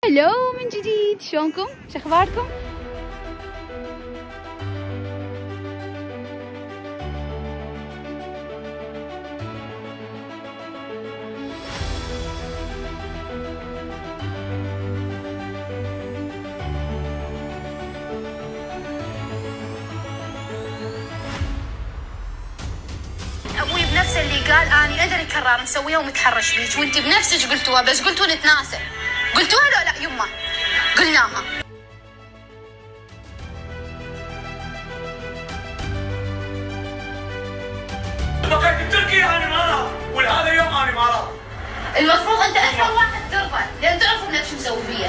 هلو من جديد، شلونكم؟ شو اخباركم؟ ابوي بنفسه اللي قال اني ادري كرار مسويها ومتحرش بيك، وانت بنفسك قلتوها، بس قلتوا نتناسى. قلتوها لو لا يمه؟ قلناها. بقيت بتركيا انا مرض، ولهذا اليوم انا مرض. المفروض انت اكثر واحد ترضى، لان تعرفوا انك شو مسوي فيها.